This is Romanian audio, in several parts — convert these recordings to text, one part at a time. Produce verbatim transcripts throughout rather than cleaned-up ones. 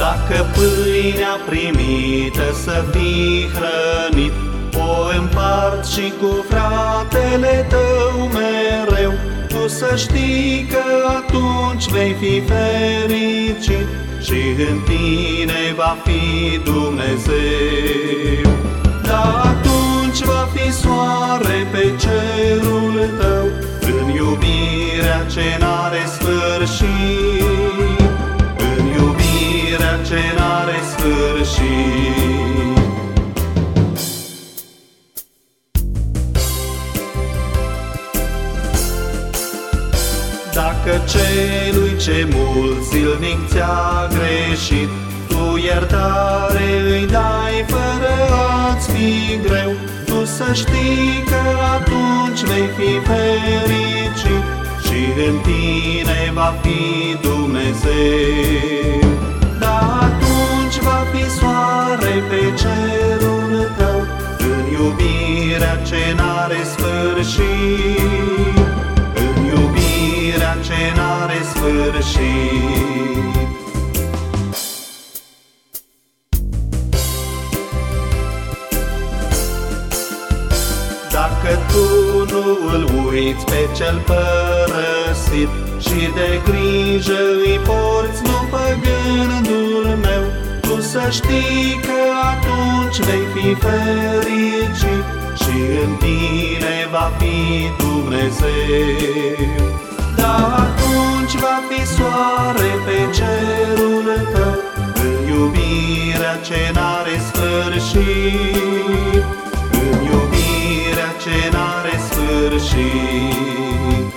Dacă pâinea primită să fii hrănit, o împart și cu fratele tău mereu. Tu să știi că atunci vei fi fericit și în tine va fi Dumnezeu. Dar atunci va fi soare pe cerul tău, în iubirea ce n-are sfârșit, în iubirea ce n-are sfârșit. Dacă celui ce mult zilnic ți-a greșit, tu iertare îi dai fără a-ți fi greu, tu să știi că atunci vei fi fericit și în tine va fi Dumnezeu. Dar atunci va fi soare pe cerul tău, în iubirea ce n-are sfârșit, în iubirea ce n-are sfârșit. Dacă tu nu îl uiți pe cel părăsit și de grijă îi porți după gândul meu, tu să știi că atunci vei fi fericit și în tine va fi Dumnezeu. Dar atunci va fi soare pe cerul tău, în iubirea ce n-are sfârșit, în iubirea ce n-are sfârșit.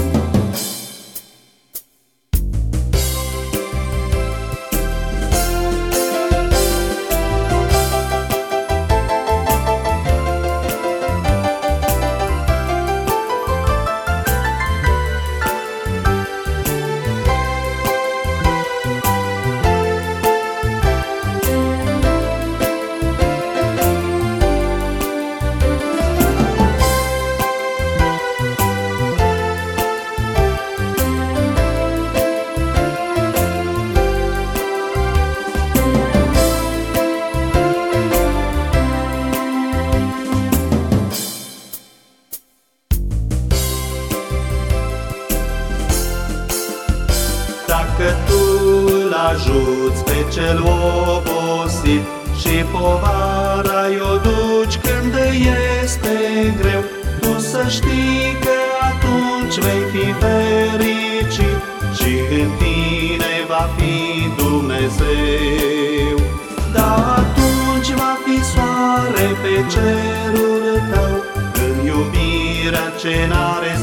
Dacă tu îl ajuți pe cel obosit și povara-i o duci când este greu, tu să știi că atunci vei fi fericit și în tine va fi Dumnezeu. Dar atunci va fi soare pe cerul tău, în iubirea ce n-are